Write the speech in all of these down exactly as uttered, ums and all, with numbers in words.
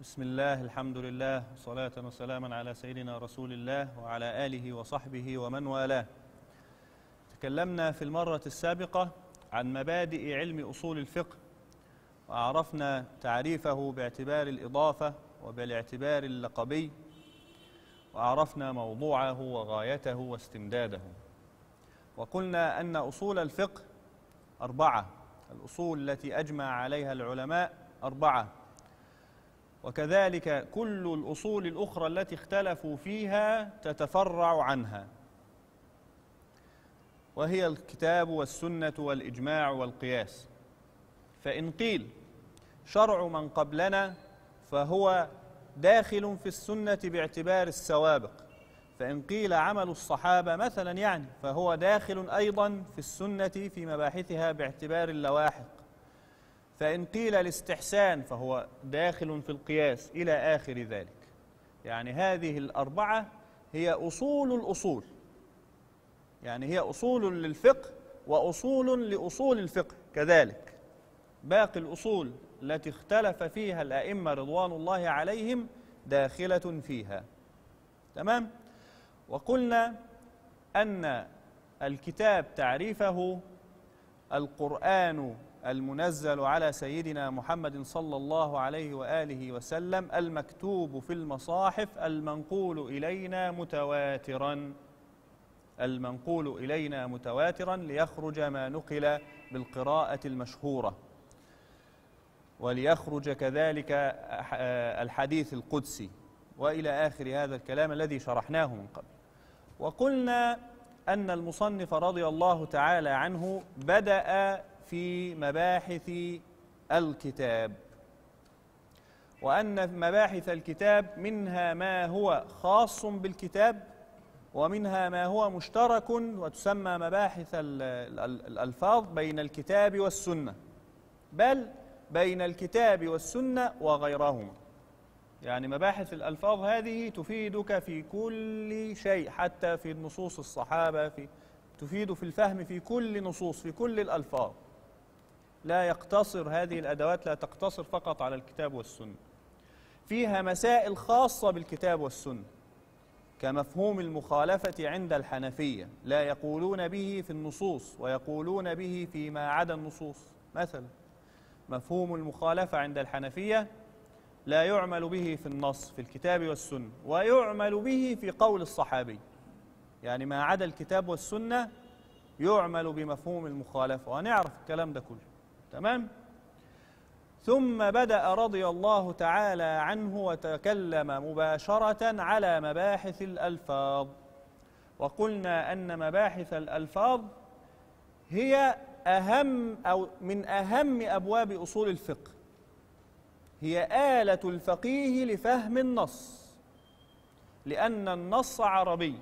بسم الله، الحمد لله، صلاة وسلاما على سيدنا رسول الله وعلى آله وصحبه ومن والاه. تكلمنا في المرة السابقة عن مبادئ علم أصول الفقه، وعرفنا تعريفه باعتبار الإضافة وبالاعتبار اللقبي، وعرفنا موضوعه وغايته واستمداده. وقلنا أن أصول الفقه أربعة، الأصول التي أجمع عليها العلماء أربعة، وكذلك كل الأصول الأخرى التي اختلفوا فيها تتفرع عنها، وهي الكتاب والسنة والإجماع والقياس. فإن قيل شرع من قبلنا فهو داخل في السنة باعتبار السوابق، فإن قيل عمل الصحابة مثلا يعني فهو داخل أيضا في السنة في مباحثها باعتبار اللواحق، فإن قيل الاستحسان فهو داخل في القياس إلى آخر ذلك. يعني هذه الأربعة هي أصول الأصول، يعني هي أصول للفقه وأصول لأصول الفقه كذلك. باقي الأصول التي اختلف فيها الأئمة رضوان الله عليهم داخلة فيها. تمام؟ وقلنا أن الكتاب تعريفه القرآن المنزل على سيدنا محمد صلى الله عليه وآله وسلم، المكتوب في المصاحف، المنقول إلينا متواترا، المنقول إلينا متواترا ليخرج ما نقل بالقراءة المشهورة، وليخرج كذلك الحديث القدسي، وإلى آخر هذا الكلام الذي شرحناه من قبل. وقلنا أن المصنف رضي الله تعالى عنه بدأ في مباحث الكتاب، وأن مباحث الكتاب منها ما هو خاص بالكتاب، ومنها ما هو مشترك وتسمى مباحث الألفاظ بين الكتاب والسنة، بل بين الكتاب والسنة وغيرهما. يعني مباحث الألفاظ هذه تفيدك في كل شيء، حتى في نصوص الصحابة، في تفيد في الفهم في كل نصوص، في كل الألفاظ. لا يقتصر هذه الأدوات، لا تقتصر فقط على الكتاب والسنة. فيها مسائل خاصة بالكتاب والسنة، كمفهوم المخالفة عند الحنفية، لا يقولون به في النصوص ويقولون به فيما عدا النصوص. مثلا مفهوم المخالفة عند الحنفية لا يعمل به في النص في الكتاب والسنة، ويعمل به في قول الصحابي، يعني ما عدا الكتاب والسنة يعمل بمفهوم المخالفة، ونعرف الكلام ده كله. تمام؟ ثم بدأ رضي الله تعالى عنه وتكلم مباشرة على مباحث الألفاظ، وقلنا أن مباحث الألفاظ هي أهم أو من أهم أبواب أصول الفقه، هي آلة الفقيه لفهم النص، لأن النص عربي،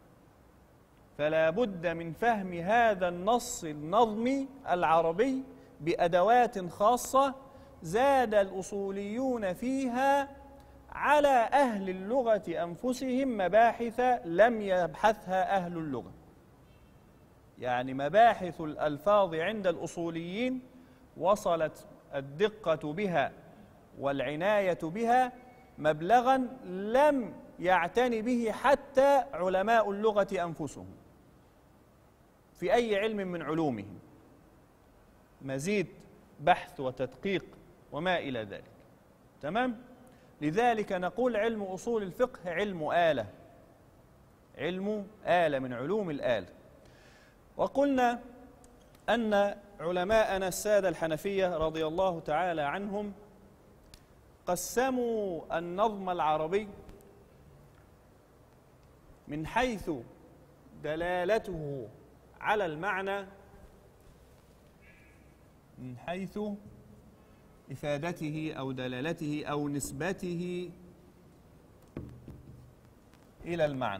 فلا بد من فهم هذا النص النظمي العربي بأدوات خاصة زاد الأصوليون فيها على أهل اللغة أنفسهم مباحث لم يبحثها أهل اللغة. يعني مباحث الألفاظ عند الأصوليين وصلت الدقة بها والعناية بها مبلغا لم يعتني به حتى علماء اللغة أنفسهم في أي علم من علومهم، مزيد بحث وتدقيق وما إلى ذلك. تمام؟ لذلك نقول علم أصول الفقه علم آلة، علم آلة من علوم الآلة. وقلنا أن علماءنا السادة الحنفية رضي الله تعالى عنهم قسموا النظم العربي من حيث دلالته على المعنى، من حيث إفادته أو دلالته أو نسبته إلى المعنى،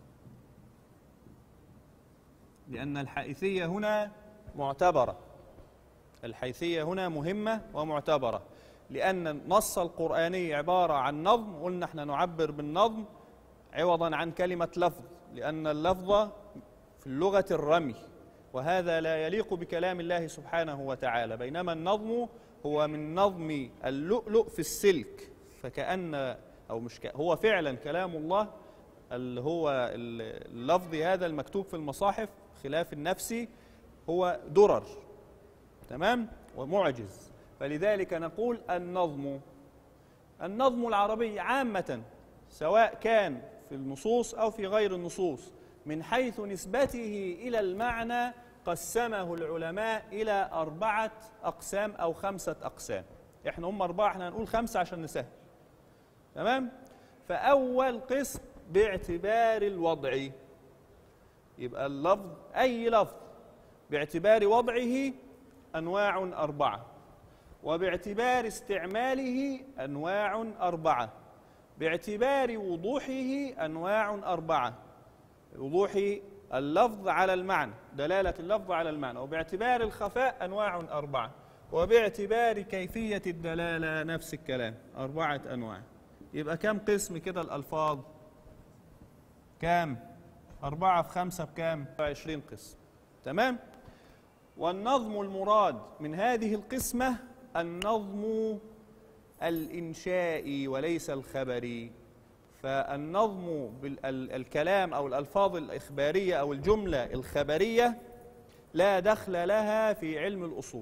لأن الحيثية هنا معتبرة، الحيثية هنا مهمة ومعتبرة، لأن النص القرآني عبارة عن نظم، قلنا احنا نعبر بالنظم عوضا عن كلمة لفظ، لأن اللفظ في اللغة الرمي، وهذا لا يليق بكلام الله سبحانه وتعالى، بينما النظم هو من نظم اللؤلؤ في السلك، فكأن أو مش ك... هو فعلا كلام الله اللي هو اللفظ هذا المكتوب في المصاحف، خلاف النفسي هو درر، تمام، ومعجز. فلذلك نقول النظم النظم العربي عامة سواء كان في النصوص أو في غير النصوص من حيث نسبته إلى المعنى قسمه العلماء إلى أربعة أقسام أو خمسة أقسام. إحنا هم أربعة، إحنا هنقول خمسة عشان نسهل، تمام. فأول قسم باعتبار الوضع، يبقى اللفظ أي لفظ باعتبار وضعه أنواع أربعة، وباعتبار استعماله أنواع أربعة، باعتبار وضوحه أنواع أربعة، وضوح اللفظ على المعنى، دلالة اللفظ على المعنى، وباعتبار الخفاء أنواع أربعة، وباعتبار كيفية الدلالة نفس الكلام، أربعة أنواع. يبقى كم قسم كده الألفاظ؟ كام؟ أربعة في خمسة بكام؟ عشرين قسم، تمام؟ والنظم المراد من هذه القسمة النظم الإنشائي وليس الخبري. فالنظم بالكلام أو الألفاظ الإخبارية أو الجملة الخبرية لا دخل لها في علم الأصول،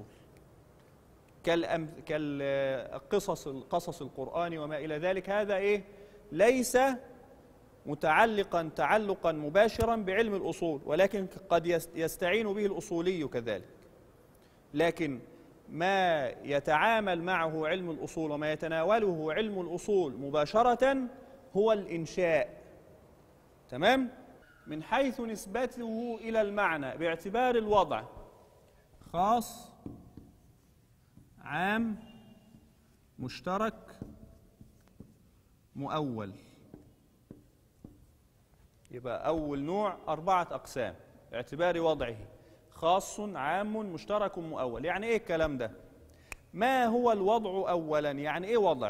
كالقصص القصص القرآني وما إلى ذلك. هذا إيه؟ ليس متعلقا تعلقا مباشرا بعلم الأصول، ولكن قد يستعين به الأصولي كذلك. لكن ما يتعامل معه علم الأصول وما يتناوله علم الأصول مباشرة هو الإنشاء، تمام؟ من حيث نسبته إلى المعنى باعتبار الوضع خاص، عام، مشترك، مؤول. يبقى أول نوع أربعة أقسام باعتبار وضعه: خاص، عام، مشترك، مؤول. يعني إيه الكلام ده؟ ما هو الوضع أولا؟ يعني إيه وضع؟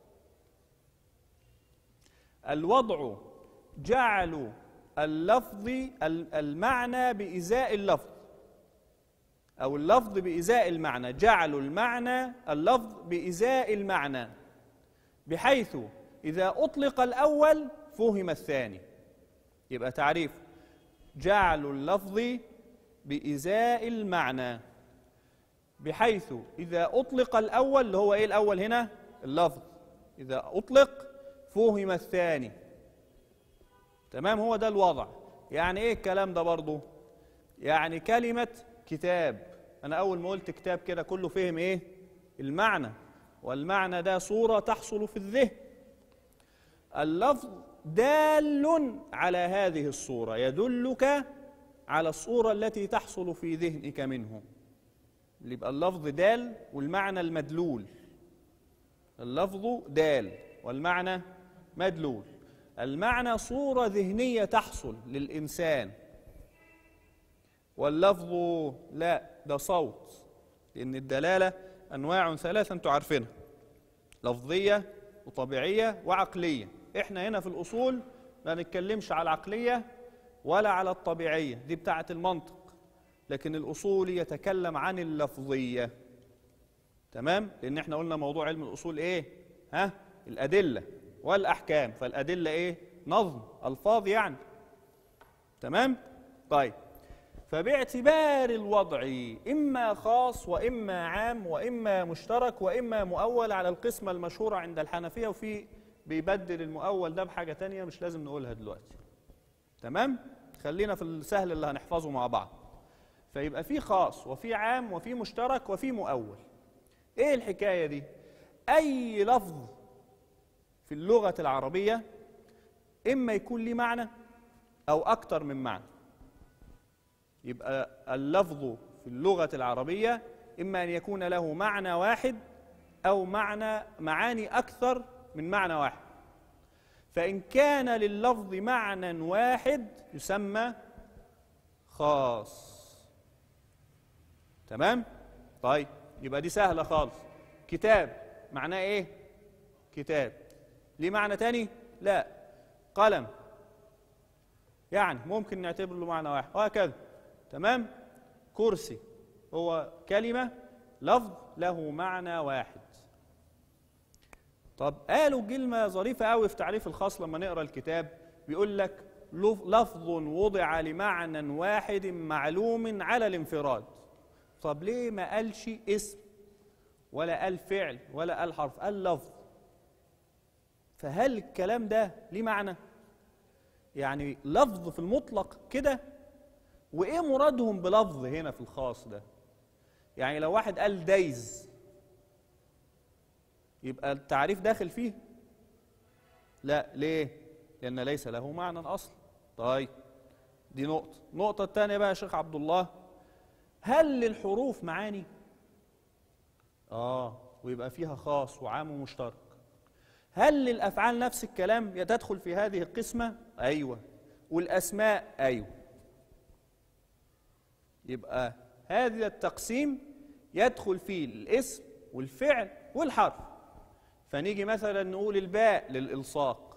الوضع جعل اللفظ المعنى بإزاء اللفظ، أو اللفظ بإزاء المعنى، جعل المعنى اللفظ بإزاء المعنى، بحيث إذا أطلق الأول فهم الثاني. يبقى تعريف: جعل اللفظ بإزاء المعنى، بحيث إذا أطلق الأول، اللي هو إيه الأول هنا؟ اللفظ. إذا أطلق فهم الثاني، تمام؟ هو ده الوضع. يعني إيه الكلام ده برضو؟ يعني كلمة كتاب، أنا أول ما قلت كتاب كده كله فهم إيه؟ المعنى، والمعنى ده صورة تحصل في الذهن. اللفظ دال على هذه الصورة، يدلك على الصورة التي تحصل في ذهنك منه. يبقى اللفظ دال والمعنى المدلول. اللفظ دال والمعنى مدلول. المعنى صورة ذهنية تحصل للإنسان، واللفظ لا، ده صوت. لأن الدلالة أنواع ثلاثة أنتوا عارفينها: لفظية وطبيعية وعقلية. إحنا هنا في الأصول ما نتكلمش على العقلية ولا على الطبيعية، دي بتاعة المنطق. لكن الأصولي يتكلم عن اللفظية، تمام؟ لأن إحنا قلنا موضوع علم الأصول إيه؟ ها؟ الأدلة والأحكام. فالأدلة إيه؟ نظم ألفاظ يعني، تمام؟ طيب، فباعتبار الوضع إما خاص وإما عام وإما مشترك وإما مؤول على القسمة المشهورة عند الحنفية، وفي بيبدل المؤول ده بحاجة تانية مش لازم نقولها دلوقتي، تمام؟ خلينا في السهل اللي هنحفظه مع بعض. فيبقى في خاص وفي عام وفي مشترك وفي مؤول. إيه الحكاية دي؟ أي لفظ في اللغة العربية إما يكون ليه معنى أو أكتر من معنى. يبقى اللفظ في اللغة العربية إما أن يكون له معنى واحد أو معنى معاني أكثر من معنى واحد. فإن كان لللفظ معنى واحد يسمى خاص، تمام؟ طيب، يبقى دي سهلة خالص. كتاب معناه إيه؟ كتاب. ليه معنى تاني؟ لا. قلم يعني ممكن نعتبر له معنى واحد، وهكذا، تمام؟ كرسي هو كلمة، لفظ له معنى واحد. طب قالوا كلمة ظريفة قوي في تعريف الخاص لما نقرأ الكتاب، بيقول لك لفظ وضع لمعنى واحد معلوم على الانفراد. طب ليه ما قالش اسم ولا قال فعل ولا قال حرف، قال لفظ؟ فهل الكلام ده ليه معنى؟ يعني لفظ في المطلق كده؟ وإيه مرادهم بلفظ هنا في الخاص ده؟ يعني لو واحد قال دايز يبقى التعريف داخل فيه؟ لا، ليه؟ لأن ليس له معنى أصلا. طيب دي نقطة. النقطة الثانية بقى يا شيخ عبد الله، هل للحروف معاني؟ آه، ويبقى فيها خاص وعام ومشترك. هل للأفعال نفس الكلام تدخل في هذه القسمة؟ أيوة. والأسماء أيوة. يبقى هذا التقسيم يدخل فيه الاسم والفعل والحرف. فنيجي مثلا نقول الباء للإلصاق.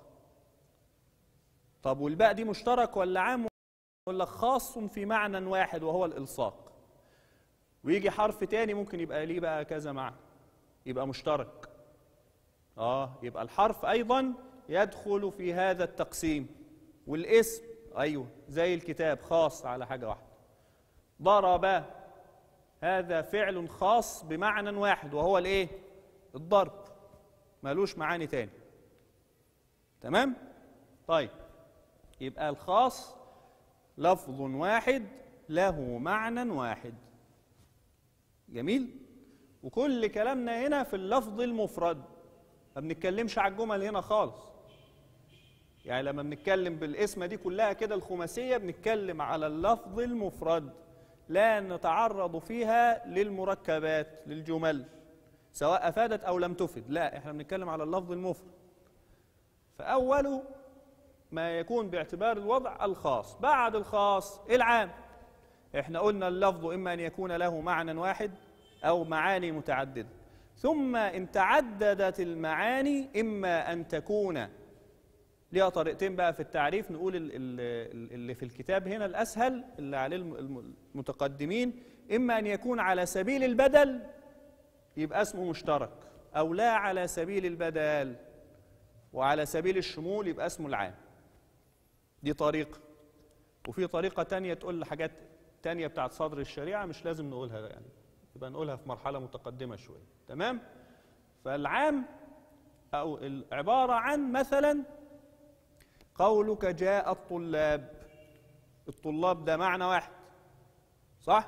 طب والباء دي مشترك ولا عام ولا خاص في معنى واحد وهو الإلصاق؟ ويجي حرف تاني ممكن يبقى ليه بقى كذا معنى، يبقى مشترك. آه، يبقى الحرف أيضا يدخل في هذا التقسيم. والاسم أيوه زي الكتاب خاص على حاجة واحدة. ضرب هذا فعل خاص بمعنى واحد وهو الإيه؟ الضرب، مالوش معاني تاني. تمام؟ طيب يبقى الخاص لفظ واحد له معنى واحد. جميل؟ وكل كلامنا هنا في اللفظ المفرد، ما بنتكلمش على الجمل هنا خالص. يعني لما بنتكلم بالاسم دي كلها كده الخماسية بنتكلم على اللفظ المفرد، لا نتعرض فيها للمركبات للجمل سواء أفادت أو لم تفد، لا احنا بنتكلم على اللفظ المفرد. فأول ما يكون باعتبار الوضع الخاص. بعد الخاص العام. احنا قلنا اللفظ إما أن يكون له معنى واحد أو معاني متعددة، ثم إن تعددت المعاني إما أن تكون ليها طريقتين بقى في التعريف. نقول اللي في الكتاب هنا الأسهل اللي عليه المتقدمين، إما أن يكون على سبيل البدل يبقى اسمه مشترك، أو لا على سبيل البدل وعلى سبيل الشمول يبقى اسمه العام. دي طريقة. وفي طريقة تانية تقول حاجات تانية بتاعت صدر الشريعة مش لازم نقولها، يعني يبقى نقولها في مرحلة متقدمة شوية. تمام؟ فالعام أو العبارة عن مثلا قولك جاء الطلاب. الطلاب ده معنى واحد صح؟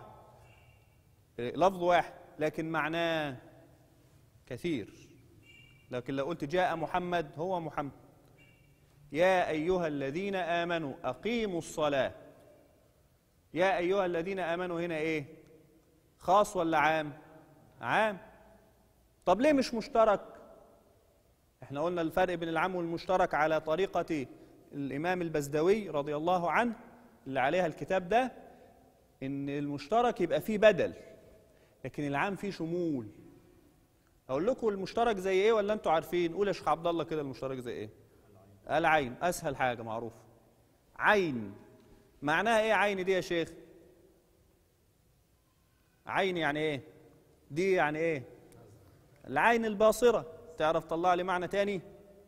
لفظ واحد لكن معناه كثير. لكن لو قلت جاء محمد هو محمد. يا أيها الذين آمنوا أقيموا الصلاة. يا أيها الذين آمنوا هنا إيه؟ خاص ولا عام؟ عام. طب ليه مش مشترك؟ احنا قلنا الفرق بين العام والمشترك على طريقة الإمام البزدوي رضي الله عنه اللي عليها الكتاب ده، إن المشترك يبقى فيه بدل لكن العام فيه شمول. أقول لكم المشترك زي إيه ولا أنتوا عارفين؟ قول يا شيخ عبد الله كده المشترك زي إيه؟ العين. أسهل حاجة معروفة. عين معناها إيه عين دي يا شيخ؟ عين يعني إيه؟ دي يعني إيه؟ العين الباصرة. تعرف طلع لي معنى تاني؟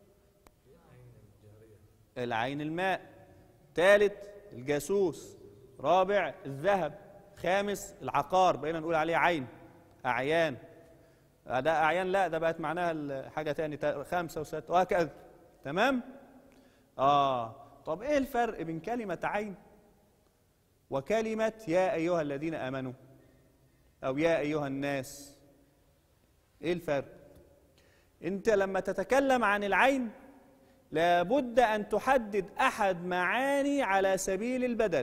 العين الماء. ثالث الجاسوس. رابع الذهب. خامس العقار، بقينا نقول عليه عين. أعيان. ده أعيان لا ده بقت معناها حاجة تاني. خمسة وستة وهكذا. تمام؟ آه طب إيه الفرق بين كلمة عين وكلمة يا أيها الذين آمنوا أو يا أيها الناس؟ إيه الفرق؟ أنت لما تتكلم عن العين لابد أن تحدد أحد معاني على سبيل البدل.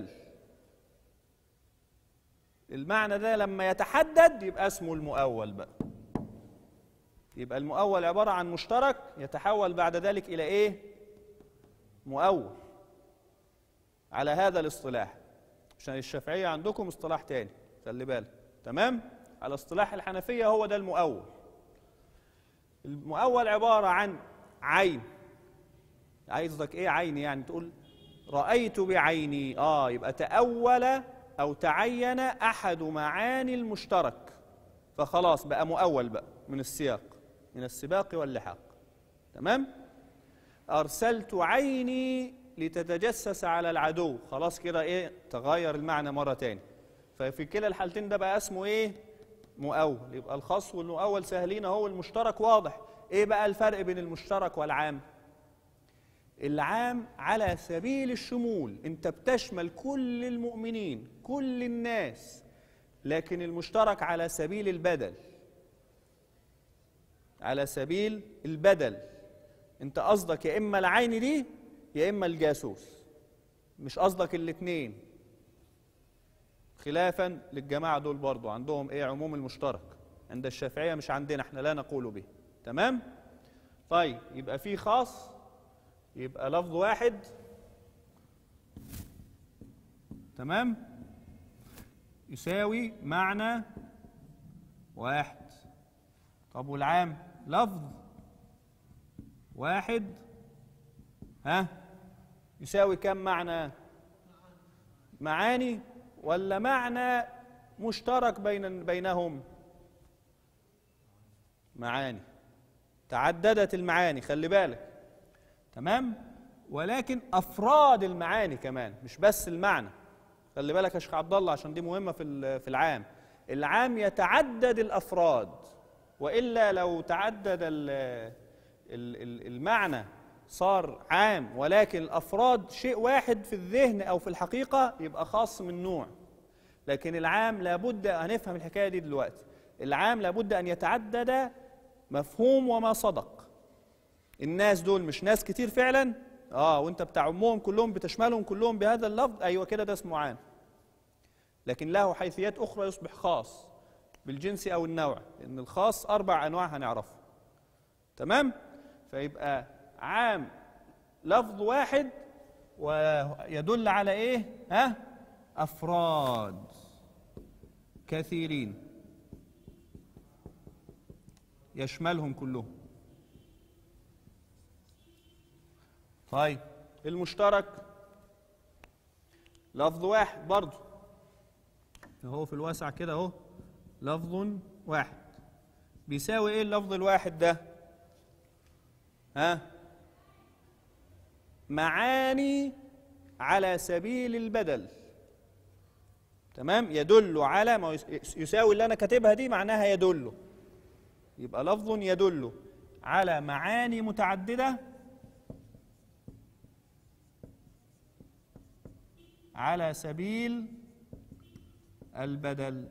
المعنى ده لما يتحدد يبقى اسمه المؤول بقى. يبقى المؤول عبارة عن مشترك يتحول بعد ذلك إلى إيه؟ مؤول على هذا الاصطلاح. عشان الشافعية عندكم اصطلاح تاني خلي بالك. تمام؟ على اصطلاح الحنفية هو ده المؤول. المؤول عبارة عن عين. عايزك ايه عيني؟ يعني تقول رأيت بعيني. اه يبقى تأول او تعين احد معاني المشترك فخلاص بقى مؤول بقى من السياق من السباق واللحاق. تمام؟ أرسلت عيني لتتجسس على العدو، خلاص كده إيه؟ تغير المعنى مرة تاني. ففي كلا الحالتين ده بقى اسمه إيه؟ مؤول. يبقى الخاص والمؤول سهلين أهو، المشترك واضح. إيه بقى الفرق بين المشترك والعام؟ العام على سبيل الشمول، أنت بتشمل كل المؤمنين، كل الناس، لكن المشترك على سبيل البدل. على سبيل البدل، أنت قصدك يا إما العين دي يا إما الجاسوس، مش قصدك الاتنين، خلافا للجماعة دول برضو عندهم إيه؟ عموم المشترك. عند الشافعية مش عندنا، احنا لا نقول به. تمام؟ طيب يبقى في خاص، يبقى لفظ واحد. تمام؟ يساوي معنى واحد. طب والعام لفظ واحد ها يساوي كم معنى؟ معاني ولا معنى مشترك بين بينهم؟ معاني. تعددت المعاني، خلي بالك. تمام؟ ولكن افراد المعاني كمان، مش بس المعنى. خلي بالك يا شيخ عبد الله عشان دي مهمه في في العام. العام يتعدد الافراد، والا لو تعدد المعنى صار عام ولكن الافراد شيء واحد في الذهن او في الحقيقه، يبقى خاص من نوع. لكن العام لابد، هنفهم الحكايه دي دلوقتي، العام لابد ان يتعدد مفهوم وما صدق. الناس دول مش ناس كتير فعلا، اه وانت بتعمهم كلهم بتشملهم كلهم بهذا اللفظ، ايوه كده ده اسمه عام. لكن له حيثيات اخرى يصبح خاص بالجنس او النوع، لان الخاص اربع انواع هنعرفها. تمام؟ فيبقى عام لفظ واحد ويدل على ايه؟ ها؟ افراد كثيرين يشملهم كلهم. طيب المشترك لفظ واحد برضه اهو في الواسع كده اهو، لفظ واحد بيساوي ايه اللفظ الواحد ده؟ ها؟ معاني على سبيل البدل. تمام؟ يدل على ما يساوي، اللي انا كاتبها دي معناها يدل، يبقى لفظ يدل على معاني متعددة على سبيل البدل.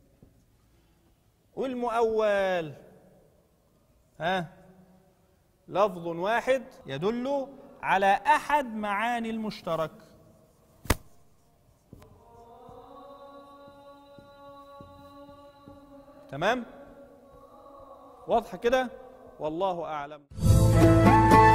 والمؤول ها؟ لفظ واحد يدل على أحد معاني المشترك. تمام؟ واضحة كده؟ والله أعلم.